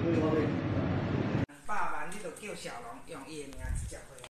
爸爸，你就叫小龙用伊的名直接回。